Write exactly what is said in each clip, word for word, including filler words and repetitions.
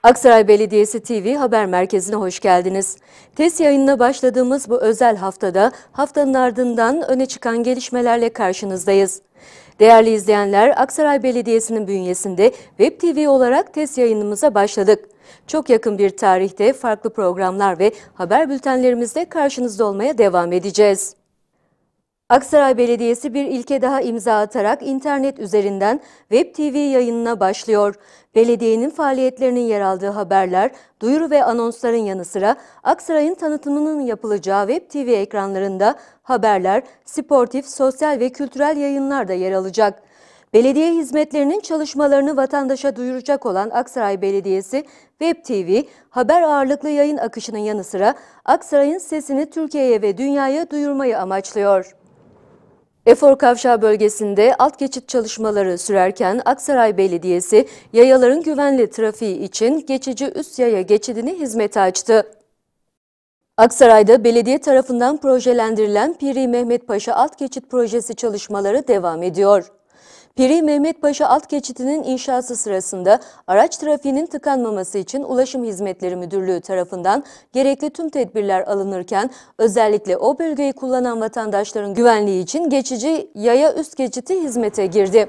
Aksaray Belediyesi T V Haber Merkezi'ne hoş geldiniz. Test yayınına başladığımız bu özel haftada haftanın ardından öne çıkan gelişmelerle karşınızdayız. Değerli izleyenler, Aksaray Belediyesi'nin bünyesinde Web T V olarak test yayınımıza başladık. Çok yakın bir tarihte farklı programlar ve haber bültenlerimizle karşınızda olmaya devam edeceğiz. Aksaray Belediyesi bir ilke daha imza atarak internet üzerinden Web T V yayınına başlıyor. Belediyenin faaliyetlerinin yer aldığı haberler, duyuru ve anonsların yanı sıra Aksaray'ın tanıtımının yapılacağı Web T V ekranlarında haberler, sportif, sosyal ve kültürel yayınlar da yer alacak. Belediye hizmetlerinin çalışmalarını vatandaşa duyuracak olan Aksaray Belediyesi Web T V, haber ağırlıklı yayın akışının yanı sıra Aksaray'ın sesini Türkiye'ye ve dünyaya duyurmayı amaçlıyor. Efor Kavşağı bölgesinde alt geçit çalışmaları sürerken Aksaray Belediyesi yayaların güvenli trafiği için geçici üst yaya geçidini hizmete açtı. Aksaray'da belediye tarafından projelendirilen Piri Mehmet Paşa alt geçit projesi çalışmaları devam ediyor. Piri Mehmet Paşa alt geçitinin inşası sırasında araç trafiğinin tıkanmaması için Ulaşım Hizmetleri Müdürlüğü tarafından gerekli tüm tedbirler alınırken özellikle o bölgeyi kullanan vatandaşların güvenliği için geçici yaya üst geçiti hizmete girdi.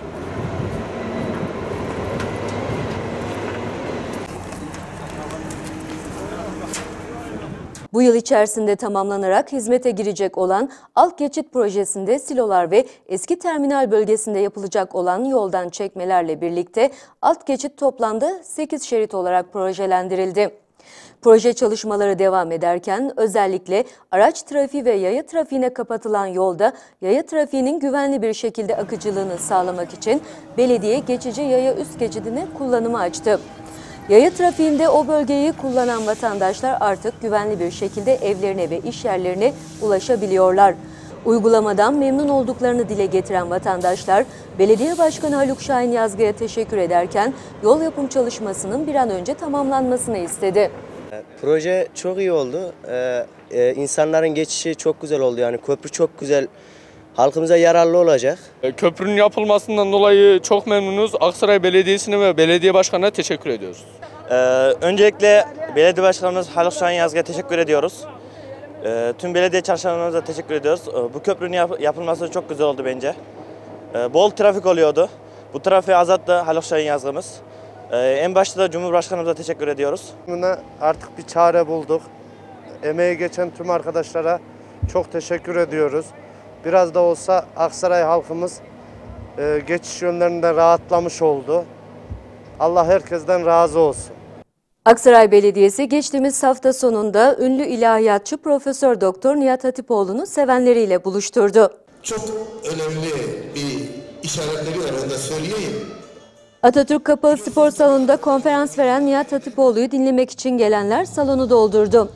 Bu yıl içerisinde tamamlanarak hizmete girecek olan alt geçit projesinde silolar ve eski terminal bölgesinde yapılacak olan yoldan çekmelerle birlikte alt geçit toplamda sekiz şerit olarak projelendirildi. Proje çalışmaları devam ederken özellikle araç trafiği ve yaya trafiğine kapatılan yolda yaya trafiğinin güvenli bir şekilde akıcılığını sağlamak için belediye geçici yaya üst geçidini kullanıma açtı. Yaya trafiğinde o bölgeyi kullanan vatandaşlar artık güvenli bir şekilde evlerine ve iş yerlerine ulaşabiliyorlar. Uygulamadan memnun olduklarını dile getiren vatandaşlar, Belediye Başkanı Haluk Şahin Yazgı'ya teşekkür ederken yol yapım çalışmasının bir an önce tamamlanmasını istedi. Proje çok iyi oldu. Ee, e, insanların geçişi çok güzel oldu. Yani köprü çok güzel. Halkımıza yararlı olacak. Köprünün yapılmasından dolayı çok memnunuz. Aksaray Belediyesi'ne ve belediye başkanına teşekkür ediyoruz. Ee, öncelikle belediye başkanımız Haluk Şahin Yazgı'ya teşekkür ediyoruz. Ee, tüm belediye çalışanlarımıza teşekkür ediyoruz. Ee, bu köprünün yap yapılması çok güzel oldu bence. Ee, bol trafik oluyordu. Bu trafiği azalttı Haluk Şahin Yazgı'mız. Ee, en başta da Cumhurbaşkanımıza teşekkür ediyoruz. Buna artık bir çare bulduk. Emeği geçen tüm arkadaşlara çok teşekkür ediyoruz. Biraz da olsa Aksaray halkımız e, geçiş yönlerinde rahatlamış oldu. Allah herkesten razı olsun. Aksaray Belediyesi geçtiğimiz hafta sonunda ünlü ilahiyatçı Profesör Doktor Nihat Hatipoğlu'nu sevenleriyle buluşturdu. Çok önemli bir işaretleri var, onu da söyleyeyim. Atatürk Kapalı Spor Salonu'nda konferans veren Nihat Hatipoğlu'yu dinlemek için gelenler salonu doldurdu.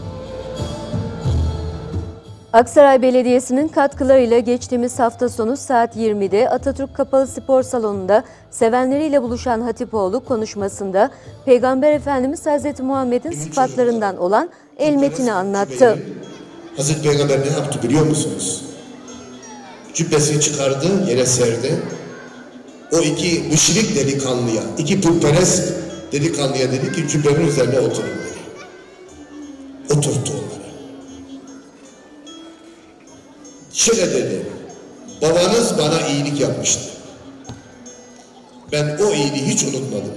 Aksaray Belediyesi'nin katkılarıyla geçtiğimiz hafta sonu saat yirmide Atatürk Kapalı Spor Salonu'nda sevenleriyle buluşan Hatipoğlu konuşmasında Peygamber Efendimiz Hazreti Muhammed'in sıfatlarından olan el metini anlattı. Hazreti Peygamber ne yaptı biliyor musunuz? Cübbesini çıkardı, yere serdi. O iki müşrik delikanlıya, iki putperest delikanlıya dedi ki cübbenin üzerine oturun dedi. Oturttu onları. Şöyle dedi, babanız bana iyilik yapmıştı. Ben o iyiliği hiç unutmadım.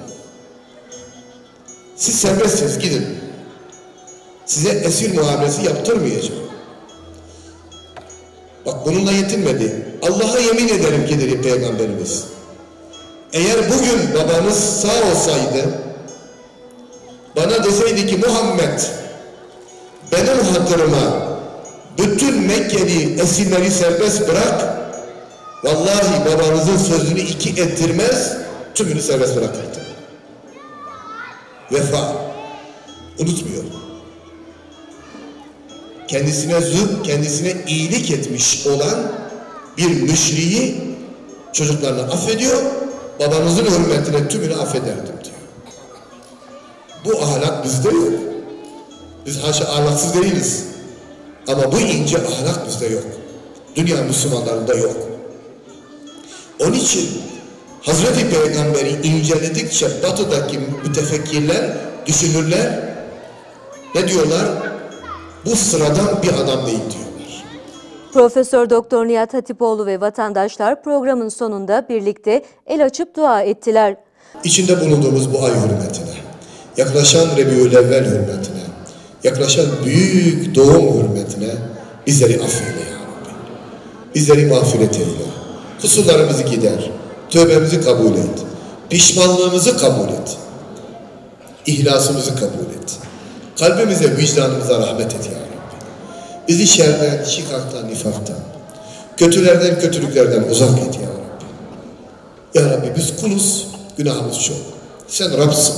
Siz serbestsiniz, gidin. Size esir muamelesi yaptırmayacağım. Bak bununla yetinmedi. Allah'a yemin ederim ki dedi Peygamberimiz. Eğer bugün babanız sağ olsaydı, bana deseydi ki Muhammed, benim hatırıma bütün Mekkeli esirleri serbest bırak, vallahi babanızın sözünü iki ettirmez, tümünü serbest bırakırdı. Vefa, unutmuyor. Kendisine zıt, kendisine iyilik etmiş olan bir müşriği çocuklarını affediyor, babanızın hürmetine tümünü affederdim diyor. Bu ahlak bizde yok. Biz haşa ahlaksız değiliz. Ama bu ince ahlak bizde yok. Dünya Müslümanlarında yok. Onun için Hazreti Peygamber'i inceledikçe batıdaki mütefekkirler, düşünürler ne diyorlar? Bu sıradan bir adam değil diyorlar. Profesör Doktor Nihat Hatipoğlu ve vatandaşlar programın sonunda birlikte el açıp dua ettiler. İçinde bulunduğumuz bu ay hürmetine, yaklaşan Rebiülevvel hürmetine, yaklaşan büyük doğum hürmetine bizleri affeyle ya Rabbi. Bizleri mağfiret eyle. Kusurlarımızı gider. Tövbemizi kabul et. Pişmanlığımızı kabul et. İhlasımızı kabul et. Kalbimize, vicdanımıza rahmet et ya Rabbi. Bizi şerden, şikaktan, nifaktan, kötülerden, kötülüklerden uzak et ya Rabbi. Ya Rabbi biz kuluz, günahımız çok. Sen Rab'sın.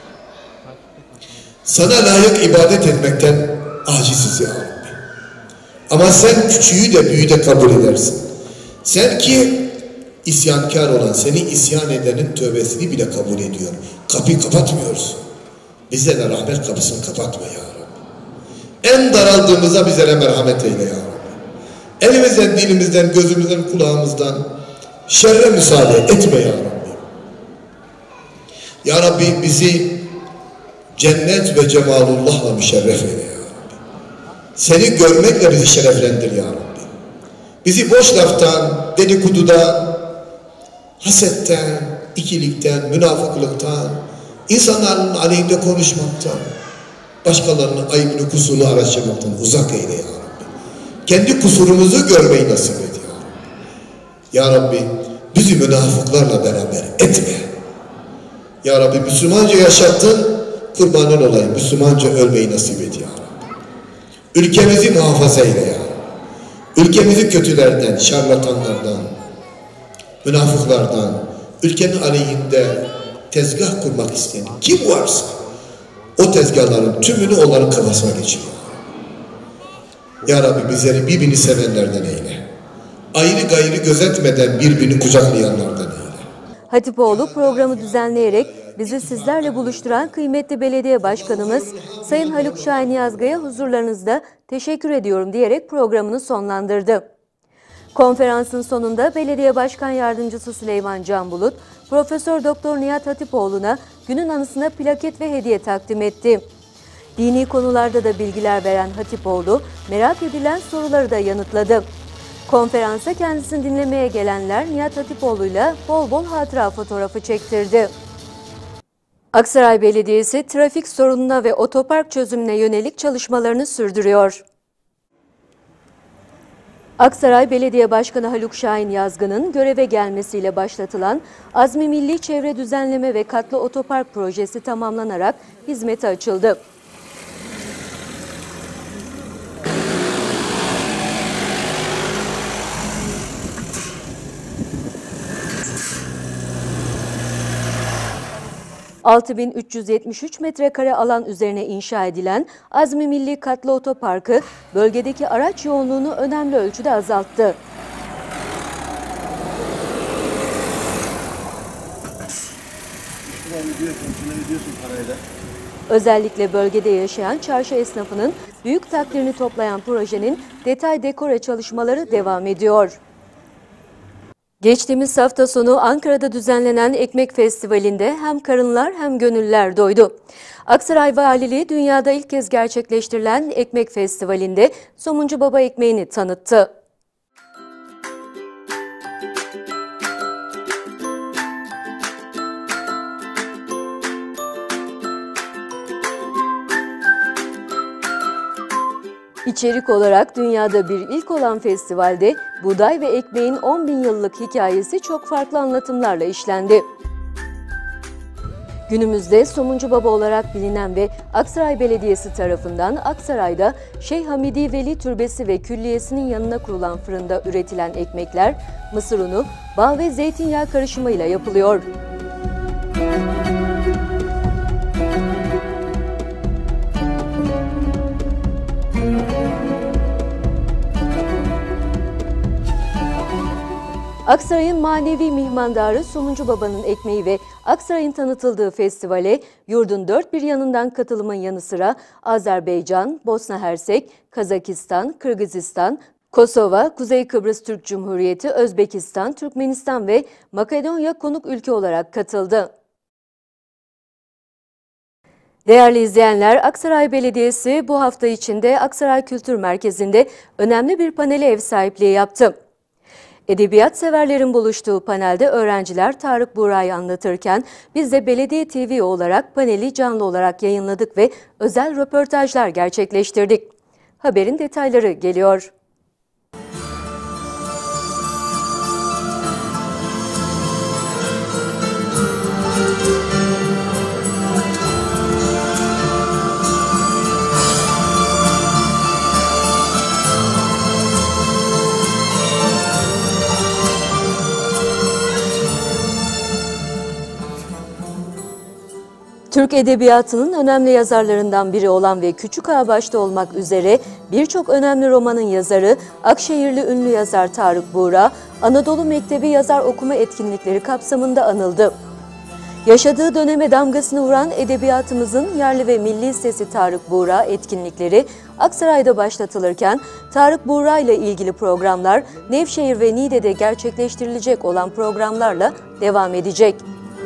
Sana layık ibadet etmekten aciziz ya Rabbi. Ama sen küçüğü de büyüğü de kabul edersin. Sen ki isyankar olan, seni isyan edenin tövbesini bile kabul ediyor. Kapıyı kapatmıyorsun. Bize de rahmet kapısını kapatma ya Rabbi. En daraldığımızda bize de merhamet eyle ya Rabbi. Elimizden, dilimizden, gözümüzden, kulağımızdan şerre müsaade etme ya Rabbi. Ya Rabbi bizi cennet ve cemalullah'la müşerref eyle ya Rabbi. Seni görmekle bizi şereflendir ya Rabbi. Bizi boş laftan, dedikodudan, hasetten, ikilikten, münafıklıktan, insanların aleyhinde konuşmaktan, başkalarının ayıbını, kusurunu araştırmaktan uzak eyle ya Rabbi. Kendi kusurumuzu görmeyi nasip et ya Rabbi. Ya Rabbi bizi münafıklarla beraber etme. Ya Rabbi Müslümanca yaşattın, kurbanın olayım. Müslümanca ölmeyi nasip et ya Rabbi. Ülkemizi muhafaza eyle ya Rabbi. Ülkemizi kötülerden, şarlatanlardan, münafıklardan, ülkenin aleyhinde tezgah kurmak isteyen kim varsa o tezgahların tümünü onların kafasına geçiyor. Ya Rabbi bizleri birbirini sevenlerden eyle. Ayrı gayrı gözetmeden birbirini kucaklayanlardan eyle. Hatipoğlu programı düzenleyerek bizi sizlerle buluşturan kıymetli belediye başkanımız Sayın Haluk Şahin Yazgı'ya huzurlarınızda teşekkür ediyorum diyerek programını sonlandırdı. Konferansın sonunda Belediye Başkan Yardımcısı Süleyman Can Bulut, Profesör Doktor Nihat Hatipoğlu'na günün anısına plaket ve hediye takdim etti. Dini konularda da bilgiler veren Hatipoğlu, merak edilen soruları da yanıtladı. Konferansa kendisini dinlemeye gelenler Nihat Hatipoğlu'yla bol bol hatıra fotoğrafı çektirdi. Aksaray Belediyesi trafik sorununa ve otopark çözümüne yönelik çalışmalarını sürdürüyor. Aksaray Belediye Başkanı Haluk Şahin Yazgı'nın göreve gelmesiyle başlatılan Azmi Milli Çevre Düzenleme ve Katlı Otopark projesi tamamlanarak hizmete açıldı. altı bin üç yüz yetmiş üç metrekare alan üzerine inşa edilen Azmi Milli Katlı Otoparkı bölgedeki araç yoğunluğunu önemli ölçüde azalttı. Özellikle bölgede yaşayan çarşı esnafının büyük takdirini toplayan projenin detay dekore çalışmaları devam ediyor. Geçtiğimiz hafta sonu Ankara'da düzenlenen Ekmek Festivali'nde hem karınlar hem gönüller doydu. Aksaray Valiliği dünyada ilk kez gerçekleştirilen Ekmek Festivali'nde Somuncu Baba ekmeğini tanıttı. İçerik olarak dünyada bir ilk olan festivalde buğday ve ekmeğin on bin yıllık hikayesi çok farklı anlatımlarla işlendi. Günümüzde Somuncu Baba olarak bilinen ve Aksaray Belediyesi tarafından Aksaray'da Şeyh Hamidi Veli Türbesi ve Külliyesi'nin yanına kurulan fırında üretilen ekmekler mısır unu, bal ve zeytinyağı karışımıyla yapılıyor. Aksaray'ın manevi mihmandarı Somuncu Baba'nın ekmeği ve Aksaray'ın tanıtıldığı festivale yurdun dört bir yanından katılımın yanı sıra Azerbaycan, Bosna Hersek, Kazakistan, Kırgızistan, Kosova, Kuzey Kıbrıs Türk Cumhuriyeti, Özbekistan, Türkmenistan ve Makedonya konuk ülke olarak katıldı. Değerli izleyenler, Aksaray Belediyesi bu hafta içinde Aksaray Kültür Merkezi'nde önemli bir panele ev sahipliği yaptı. Edebiyat severlerin buluştuğu panelde öğrenciler Tarık Buğra'yı anlatırken biz de Belediye T V olarak paneli canlı olarak yayınladık ve özel röportajlar gerçekleştirdik. Haberin detayları geliyor. Türk Edebiyatı'nın önemli yazarlarından biri olan ve Küçük Ağa başta olmak üzere birçok önemli romanın yazarı, Akşehirli ünlü yazar Tarık Buğra, Anadolu Mektebi Yazar Okuma Etkinlikleri kapsamında anıldı. Yaşadığı döneme damgasını vuran edebiyatımızın yerli ve milli sesi Tarık Buğra etkinlikleri Aksaray'da başlatılırken Tarık Buğra ile ilgili programlar Nevşehir ve Niğde'de gerçekleştirilecek olan programlarla devam edecek.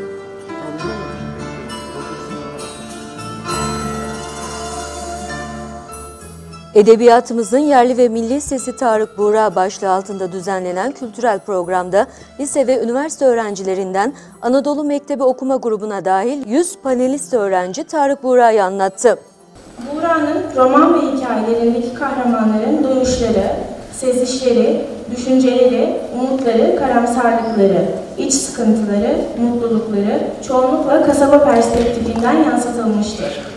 Edebiyatımızın yerli ve milli sesi Tarık Buğra başlığı altında düzenlenen kültürel programda lise ve üniversite öğrencilerinden Anadolu Mektebi Okuma Grubu'na dahil yüz panelist öğrenci Tarık Buğra'yı anlattı. Buğra'nın roman ve hikayelerindeki kahramanların duyuşları, sezişleri, düşünceleri, umutları, karamsarlıkları, iç sıkıntıları, mutlulukları çoğunlukla kasaba perspektifinden yansıtılmıştır.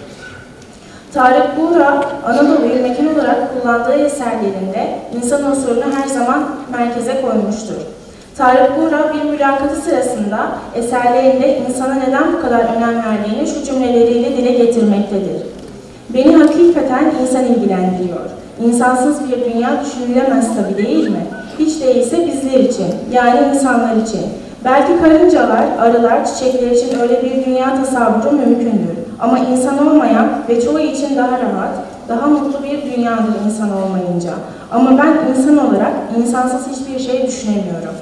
Tarık Buğra, Anadolu'yu mekan olarak kullandığı eserlerinde insan unsurunu her zaman merkeze koymuştur. Tarık Buğra bir mülakatı sırasında eserlerinde insana neden bu kadar önem verdiğini şu cümleleriyle dile getirmektedir. Beni hakikaten insan ilgilendiriyor. İnsansız bir dünya düşünülemez tabii değil mi? Hiç değilse bizler için, yani insanlar için. Belki karıncalar, arılar, çiçekler için öyle bir dünya tasavvuru mümkündür. Ama insan olmayan ve çoğu için daha rahat, daha mutlu bir dünyadır insan olmayınca. Ama ben insan olarak insansız hiçbir şey düşünemiyorum.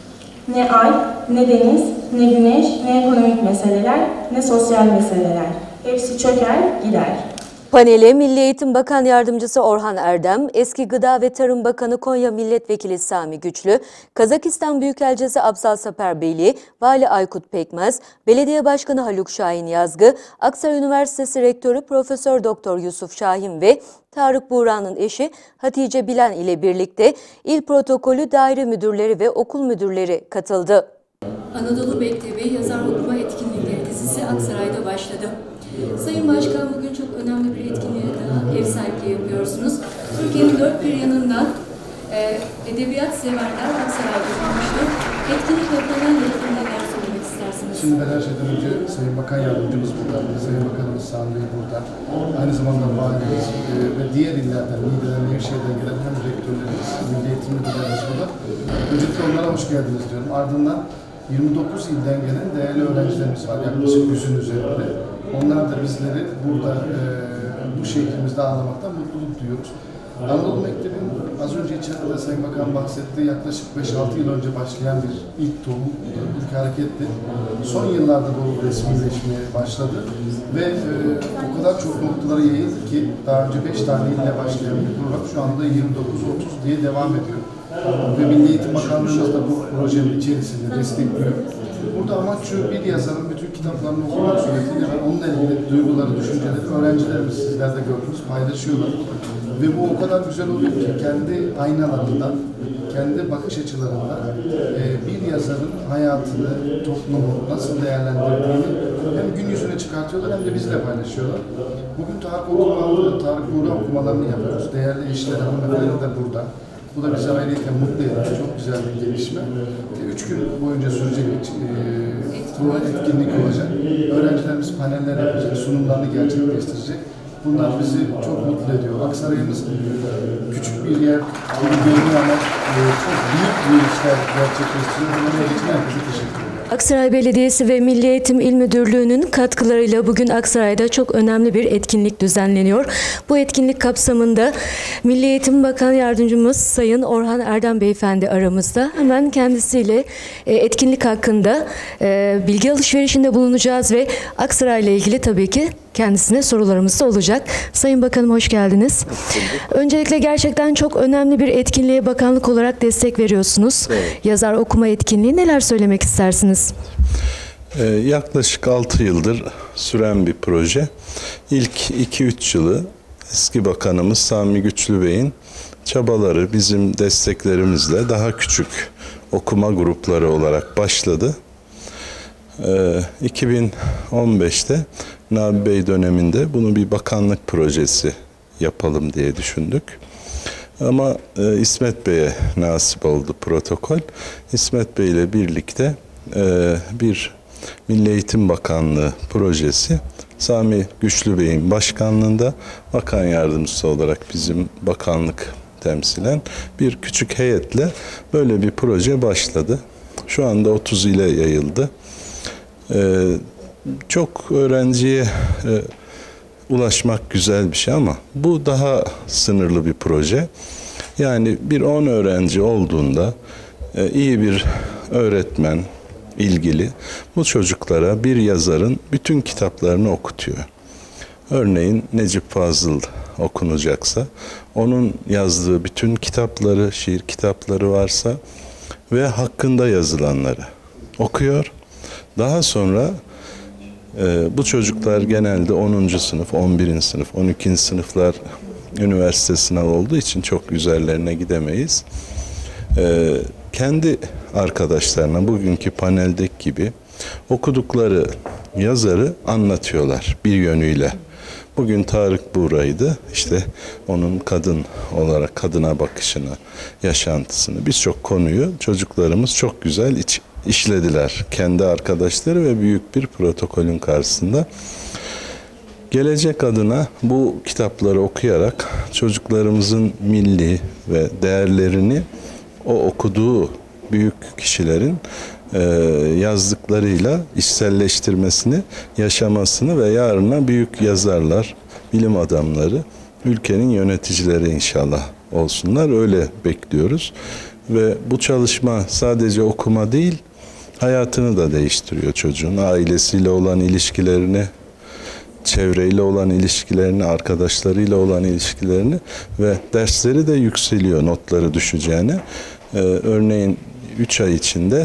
Ne ay, ne deniz, ne güneş, ne ekonomik meseleler, ne sosyal meseleler. Hepsi çöker, gider. Panele Milli Eğitim Bakan Yardımcısı Orhan Erdem, eski Gıda ve Tarım Bakanı Konya Milletvekili Sami Güçlü, Kazakistan Büyükelçisi Abzal Saperbeyli, Vali Aykut Pekmez, Belediye Başkanı Haluk Şahin Yazgı, Aksaray Üniversitesi Rektörü Profesör Doktor Yusuf Şahin ve Tarık Buğra'nın eşi Hatice Bilen ile birlikte il protokolü daire müdürleri ve okul müdürleri katıldı. Anadolu Mektebi Yazar Okuma Etkinlikleri dizisi Aksaray'da başladı. Sayın Başkan, bugün çok önemli bir etkinliğe daha ev sahipliği yapıyorsunuz. Türkiye'nin dört bir yanından e, edebiyat severler Aksaray'da bulunmuştur. Etkinlikle panel yapımında neler söylemek istersiniz? Şimdi ben her şeyden önce Sayın Bakan Yardımcımız burada, Sayın Bakanımız Sami Bey burada. Aynı zamanda valimiz e, ve diğer illerden, Niğde'den, Nevşehir'den gelen hem rektörlerimiz, Milli Eğitim Müdürlerimiz burada. Öncelikle onlara hoş geldiniz diyorum. Ardından yirmi dokuz ilden gelen değerli öğrencilerimiz var, yaklaşık yüzün üzerinde. Onlar da bizleri burada e, bu şeklimizde ağırlamaktan mutluluk duyuyoruz. Anadolu Mektebi'nin az önce içeride Sayın Bakan bahsetti, yaklaşık beş altı yıl önce başlayan bir ilk tohum, ilk hareketti. Son yıllarda bu resmileşmeye başladı ve e, o kadar çok noktalara yayıldı ki daha önce beş tane ille başlayan bir program şu anda yirmi dokuz otuz diye devam ediyor. Ve Milli Eğitim Bakanlığımız da bu projenin içerisinde destekliyor. Burada amaç şu, bir yazarın bütün kitaplarını okumak suretiyle ve onunla ilgili duyguları, düşünceleri öğrencilerimiz, sizler de gördünüz, paylaşıyorlar. Ve bu o kadar güzel oluyor ki kendi aynalarından, kendi bakış açılarından e, bir yazarın hayatını, toplumu nasıl değerlendirdiğini hem gün yüzüne çıkartıyorlar hem de bizle paylaşıyorlar. Bugün Tarık, okumaları, Tarık Buğra okumalarını yapıyoruz. Değerli eşler, hanımefendi de burada. Bu da bizi ayrıca mutlu ediyor. Çok güzel bir gelişme. Üç gün boyunca sürecek bir e, etkinlik olacak. Öğrencilerimiz paneller yapacak, sunumlarını gerçekleştirecek. Bunlar bizi çok mutlu ediyor. Aksaray'ımız küçük bir yer gibi görünüyor ama e, çok büyük bir işler gerçekleştiriyor. Bunun için herkese teşekkür ederim. Aksaray Belediyesi ve Milli Eğitim İl Müdürlüğü'nün katkılarıyla bugün Aksaray'da çok önemli bir etkinlik düzenleniyor. Bu etkinlik kapsamında Milli Eğitim Bakan Yardımcımız Sayın Orhan Erdem Beyefendi aramızda. Hemen kendisiyle etkinlik hakkında bilgi alışverişinde bulunacağız ve Aksaray'la ilgili tabii ki kendisine sorularımız da olacak. Sayın Bakanım hoş geldiniz. Öncelikle gerçekten çok önemli bir etkinliğe bakanlık olarak destek veriyorsunuz. Evet. Yazar okuma etkinliği, neler söylemek istersiniz? Ee, yaklaşık altı yıldır süren bir proje. İlk iki üç yılı eski bakanımız Sami Güçlü Bey'in çabaları, bizim desteklerimizle daha küçük okuma grupları olarak başladı. Ee, iki bin on beşte Nabi Bey döneminde bunu bir bakanlık projesi yapalım diye düşündük. Ama e, İsmet Bey'e nasip oldu protokol. İsmet Bey ile birlikte e, bir Milli Eğitim Bakanlığı projesi Sami Güçlü Bey'in başkanlığında bakan yardımcısı olarak bizim bakanlık temsilen bir küçük heyetle böyle bir proje başladı. Şu anda otuz ile yayıldı. Ee, çok öğrenciye e, ulaşmak güzel bir şey ama bu daha sınırlı bir proje. Yani bir on öğrenci olduğunda e, iyi bir öğretmen ilgili bu çocuklara bir yazarın bütün kitaplarını okutuyor. Örneğin Necip Fazıl okunacaksa onun yazdığı bütün kitapları, şiir kitapları varsa ve hakkında yazılanları okuyor. Daha sonra e, bu çocuklar genelde onuncu sınıf, on birinci sınıf, on ikinci sınıflar üniversite sınavı olduğu için çok üzerlerine gidemeyiz. E, kendi arkadaşlarına bugünkü paneldeki gibi okudukları yazarı anlatıyorlar bir yönüyle. Bugün Tarık Buğra'ydı. İşte onun kadın olarak kadına bakışını, yaşantısını, birçok konuyu çocuklarımız çok güzel iç, işlediler. Kendi arkadaşları ve büyük bir protokolün karşısında. Gelecek adına bu kitapları okuyarak çocuklarımızın milli ve değerlerini o okuduğu büyük kişilerin e, yazdıklarıyla içselleştirmesini, yaşamasını ve yarına büyük yazarlar, bilim adamları, ülkenin yöneticileri inşallah olsunlar. Öyle bekliyoruz. Ve bu çalışma sadece okuma değil, hayatını da değiştiriyor çocuğun. Ailesiyle olan ilişkilerini, çevreyle olan ilişkilerini, arkadaşlarıyla olan ilişkilerini ve dersleri de yükseliyor notları düşeceğine. Ee, örneğin üç ay içinde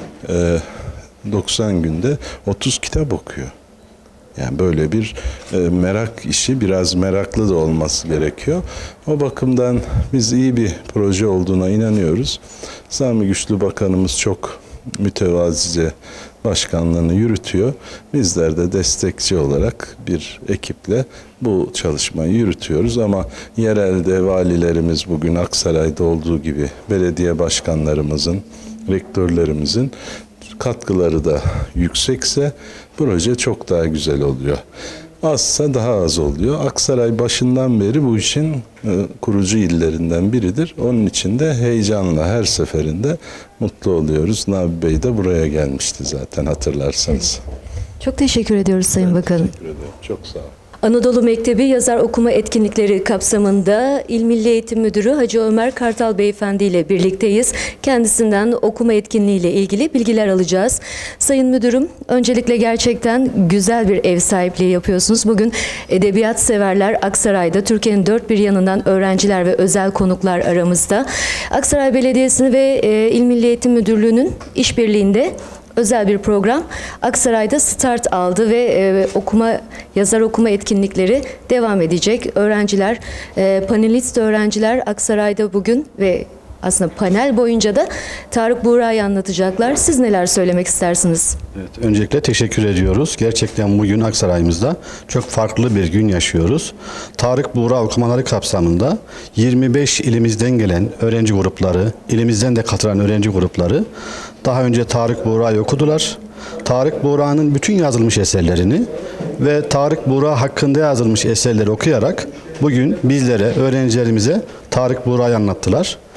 e, doksan günde otuz kitap okuyor. Yani böyle bir e, merak işi, biraz meraklı da olması gerekiyor. O bakımdan biz iyi bir proje olduğuna inanıyoruz. Sami Güçlü Bakanımız çok mütevazice başkanlığını yürütüyor. Bizler de destekçi olarak bir ekiple bu çalışmayı yürütüyoruz ama yerelde valilerimiz bugün Aksaray'da olduğu gibi belediye başkanlarımızın, rektörlerimizin katkıları da yüksekse proje çok daha güzel oluyor. Azsa daha az oluyor. Aksaray başından beri bu işin e, kurucu illerinden biridir. Onun için de heyecanla her seferinde mutlu oluyoruz. Nabi Bey de buraya gelmişti zaten hatırlarsanız. Çok teşekkür ediyoruz Sayın Ben Bakanım. Teşekkür ederim. Çok sağ olun. Anadolu Mektebi Yazar Okuma Etkinlikleri kapsamında İl Milli Eğitim Müdürü Hacı Ömer Kartal Beyefendi ile birlikteyiz. Kendisinden okuma etkinliği ile ilgili bilgiler alacağız. Sayın Müdürüm, öncelikle gerçekten güzel bir ev sahipliği yapıyorsunuz. Bugün edebiyat severler Aksaray'da, Türkiye'nin dört bir yanından öğrenciler ve özel konuklar aramızda. Aksaray Belediyesi ve İl Milli Eğitim Müdürlüğü'nün işbirliğinde özel bir program Aksaray'da start aldı ve e, okuma yazar okuma etkinlikleri devam edecek. Öğrenciler, e, panelist öğrenciler Aksaray'da bugün ve aslında panel boyunca da Tarık Buğra'yı anlatacaklar. Siz neler söylemek istersiniz? Evet, öncelikle teşekkür ediyoruz. Gerçekten bugün Aksaray'ımızda çok farklı bir gün yaşıyoruz. Tarık Buğra okumaları kapsamında yirmi beş ilimizden gelen öğrenci grupları, ilimizden de katılan öğrenci grupları daha önce Tarık Buğra'yı okudular. Tarık Buğra'nın bütün yazılmış eserlerini ve Tarık Buğra hakkında yazılmış eserleri okuyarak bugün bizlere, öğrencilerimize Tarık Buğra'yı anlattılar.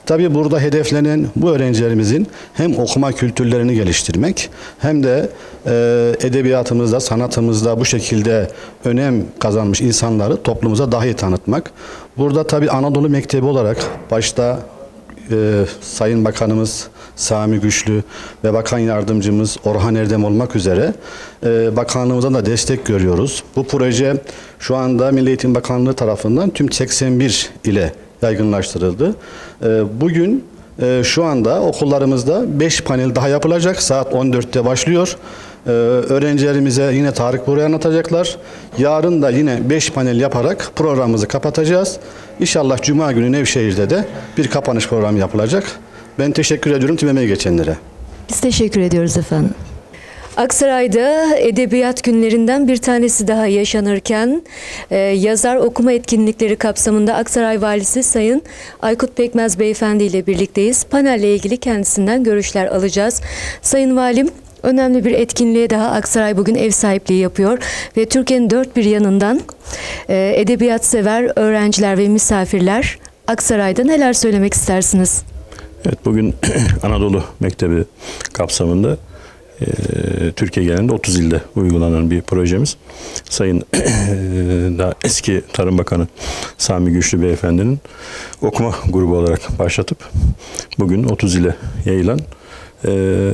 Tabii burada hedeflenen bu öğrencilerimizin hem okuma kültürlerini geliştirmek hem de e, edebiyatımızda, sanatımızda bu şekilde önem kazanmış insanları toplumumuza daha iyi tanıtmak. Burada tabii Anadolu Mektebi olarak başta e, Sayın Bakanımız Sami Güçlü ve Bakan Yardımcımız Orhan Erdem olmak üzere e, bakanlığımızdan da destek görüyoruz. Bu proje şu anda Milli Eğitim Bakanlığı tarafından tüm seksen bir ile yaygınlaştırıldı. E, bugün e, şu anda okullarımızda beş panel daha yapılacak. Saat on dörtte başlıyor. Ee, öğrencilerimize yine Tarık Buğra'yı anlatacaklar. Yarın da yine beş panel yaparak programımızı kapatacağız. İnşallah Cuma günü Nevşehir'de de bir kapanış programı yapılacak. Ben teşekkür ediyorum tüm emeği geçenlere. Biz teşekkür ediyoruz efendim. Aksaray'da edebiyat günlerinden bir tanesi daha yaşanırken e, yazar okuma etkinlikleri kapsamında Aksaray Valisi Sayın Aykut Pekmez Beyefendi ile birlikteyiz. Panelle ilgili kendisinden görüşler alacağız. Sayın Valim, önemli bir etkinliğe daha Aksaray bugün ev sahipliği yapıyor ve Türkiye'nin dört bir yanından e, edebiyat sever öğrenciler ve misafirler Aksaray'da neler söylemek istersiniz? Evet, bugün Anadolu Mektebi kapsamında e, Türkiye genelinde otuz ilde uygulanan bir projemiz. Sayın e, daha eski Tarım Bakanı Sami Güçlü Beyefendinin okuma grubu olarak başlatıp bugün otuz ile yayılan e,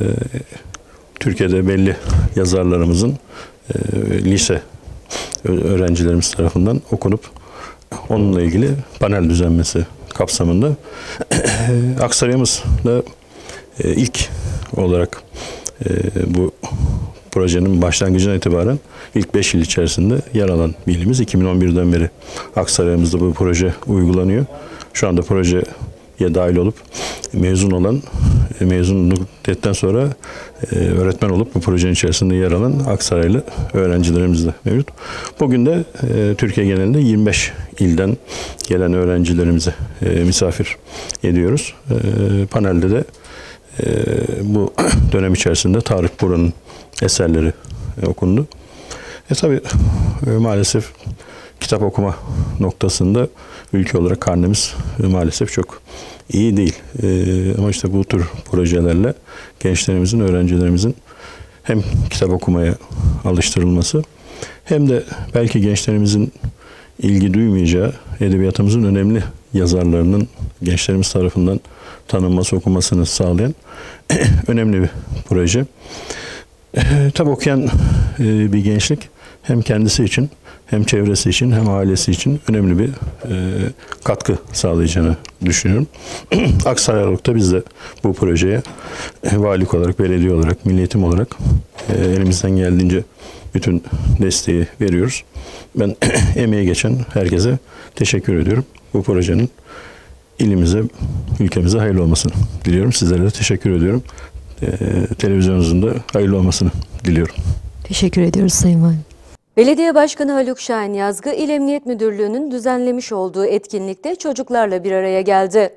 Türkiye'de belli yazarlarımızın e, lise öğrencilerimiz tarafından okunup onunla ilgili panel düzenlemesi kapsamında Aksaray'ımızda e, ilk olarak e, bu projenin başlangıcına itibaren ilk beş yıl içerisinde yer alan bir ilimiz. iki bin on birden beri Aksaray'ımızda bu proje uygulanıyor. Şu anda projeye dahil olup mezun olan, mezunluktan sonra e, öğretmen olup bu projenin içerisinde yer alan Aksaraylı öğrencilerimiz de mevcut. Bugün de e, Türkiye genelinde yirmi beş ilden gelen öğrencilerimizi e, misafir ediyoruz. E, panelde de e, bu dönem içerisinde Tarık Buğra'nın eserleri e, okundu. E tabi e, maalesef kitap okuma noktasında ülke olarak karnemiz e, maalesef çok iyi değil. E, ama işte bu tür projelerle gençlerimizin, öğrencilerimizin hem kitap okumaya alıştırılması hem de belki gençlerimizin ilgi duymayacağı edebiyatımızın önemli yazarlarının gençlerimiz tarafından tanınması, okunmasını sağlayan önemli bir proje. E, tabi okuyan e, bir gençlik hem kendisi için hem çevresi için hem ailesi için önemli bir e, katkı sağlayacağını düşünüyorum. Aksaray'da biz de bu projeye e, valilik olarak, belediye olarak, milli eğitim olarak e, elimizden geldiğince bütün desteği veriyoruz. Ben emeği geçen herkese teşekkür ediyorum. Bu projenin ilimize, ülkemize hayırlı olmasını diliyorum. Sizlere de teşekkür ediyorum. E, televizyonunuzun da hayırlı olmasını diliyorum. Teşekkür ediyoruz Sayın Valim. Belediye Başkanı Haluk Şahin Yazgı, İl Emniyet Müdürlüğü'nün düzenlemiş olduğu etkinlikte çocuklarla bir araya geldi.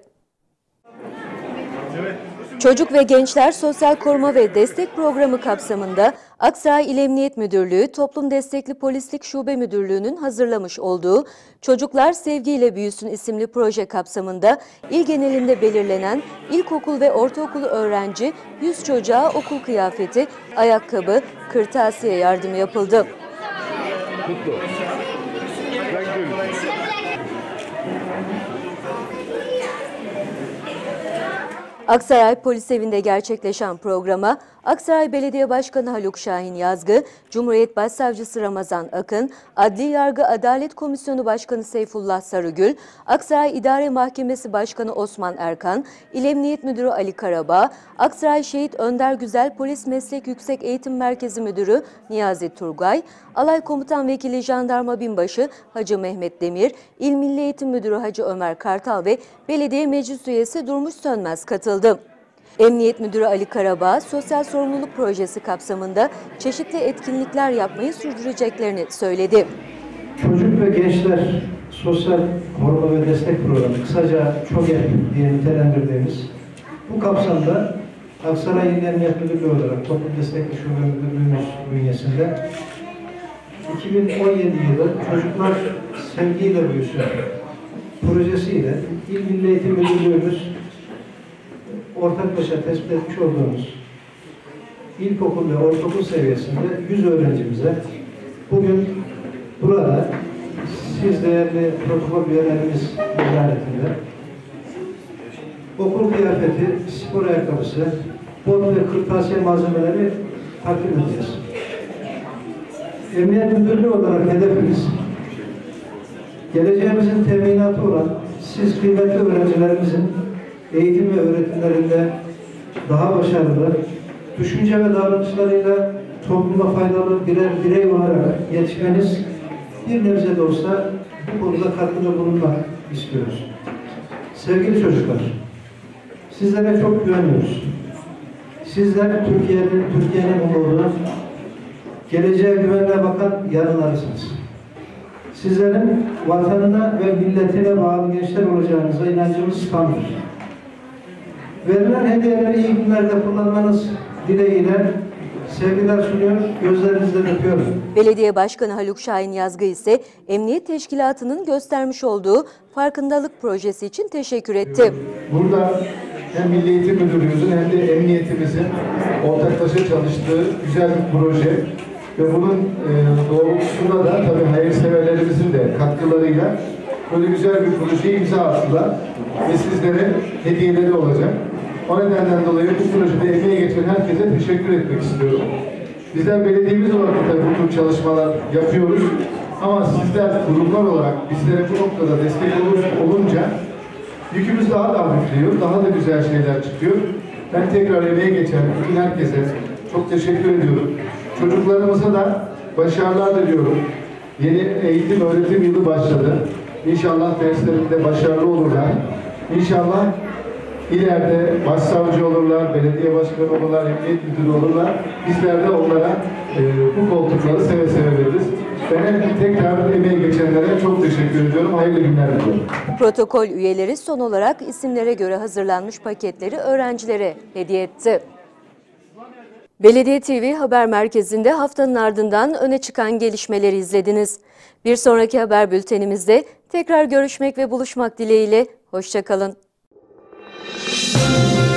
Çocuk ve Gençler Sosyal Koruma ve Destek Programı kapsamında Aksaray İl Emniyet Müdürlüğü Toplum Destekli Polislik Şube Müdürlüğü'nün hazırlamış olduğu Çocuklar Sevgiyle Büyüsün isimli proje kapsamında il genelinde belirlenen ilkokul ve ortaokul öğrenci yüz çocuğa okul kıyafeti, ayakkabı, kırtasiye yardımı yapıldı. Aksaray Polis Evi'nde gerçekleşen programa Aksaray Belediye Başkanı Haluk Şahin Yazgı, Cumhuriyet Başsavcısı Ramazan Akın, Adli Yargı Adalet Komisyonu Başkanı Seyfullah Sarıgül, Aksaray İdare Mahkemesi Başkanı Osman Erkan, İl Emniyet Müdürü Ali Karabağ, Aksaray Şehit Önder Güzel Polis Meslek Yüksek Eğitim Merkezi Müdürü Niyazi Turgay, Alay Komutan Vekili Jandarma Binbaşı Hacı Mehmet Demir, İl Milli Eğitim Müdürü Hacı Ömer Kartal ve Belediye Meclis Üyesi Durmuş Sönmez katıldı. Emniyet Müdürü Ali Karabağ, sosyal sorumluluk projesi kapsamında çeşitli etkinlikler yapmayı sürdüreceklerini söyledi. Çocuk ve Gençler Sosyal Koruma ve Destek Programı, kısaca ÇOGEP diye nitelendirdiğimiz bu kapsamda Aksaray İl Emniyet Müdürlüğü olarak Toplum Destekli Şube Müdürlüğümüz bünyesinde iki bin on yedi yılı Çocuklar Sevgiyle Büyüsün projesiyle İl Milli Eğitim Müdürlüğümüz ortaklaşa tespit etmiş olduğumuz ilkokul ve ortaokul seviyesinde yüz öğrencimize bugün burada siz değerli protokol üyelerimiz ziyaretinde okul kıyafeti, spor ayakkabısı, bot ve kırtasiye malzemeleri takdim edeceğiz. Emniyet Müdürlüğü olarak hedefimiz geleceğimizin teminatı olan siz kıymetli öğrencilerimizin eğitim ve öğretimlerinde daha başarılı, düşünce ve davranışlarıyla topluma faydalı birer birey olarak yetişmeniz, bir nebze de olsa bu konuda katkıda bulunmak istiyoruz. Sevgili çocuklar, sizlere çok güveniyoruz. Sizler Türkiye'nin Türkiye'nin umudu, geleceğe güvenle bakan yarınlarısınız. Sizlerin vatanına ve milletine bağlı gençler olacağınıza inancımız tamdır. Verilen hediyeleri iyi günlerde kullanmanız dileğiyle sevgiler sunuyor, gözlerinizden öpüyorum. Belediye Başkanı Haluk Şahin Yazgı ise Emniyet Teşkilatı'nın göstermiş olduğu farkındalık projesi için teşekkür etti. Burada hem Milli Eğitim Müdürlüğümüzün hem de emniyetimizin ortaklaşa çalıştığı güzel bir proje ve bunun e, doğrultusunda da tabii hayırseverlerimizin de katkılarıyla böyle güzel bir projeye imza attılar ve sizlere hediyeleri olacak. O nedenden dolayı bu projede emeği geçen herkese teşekkür etmek istiyorum. Bizler belediyemiz olarak da tabii bu tür çalışmalar yapıyoruz. Ama sizler kurumlar olarak bizlere bu noktada destek olunca yükümüz daha da hafifliyor, daha da güzel şeyler çıkıyor. Ben tekrar emeği geçen bütün herkese çok teşekkür ediyorum. Çocuklarımıza da başarılar diliyorum. Yeni eğitim öğretim yılı başladı. İnşallah derslerinde başarılı olurlar. İnşallah ileride başsavcı olurlar, belediye başkanı olurlar, emniyet müdürü olurlar. Bizler de onlara e, bu koltukları seve seve veririz. Ben tekrar emeği geçenlere çok teşekkür ediyorum. Hayırlı günler diliyorum. Protokol üyeleri son olarak isimlere göre hazırlanmış paketleri öğrencilere hediye etti. Belediye T V Haber Merkezi'nde haftanın ardından öne çıkan gelişmeleri izlediniz. Bir sonraki haber bültenimizde tekrar görüşmek ve buluşmak dileğiyle. Hoşça kalın.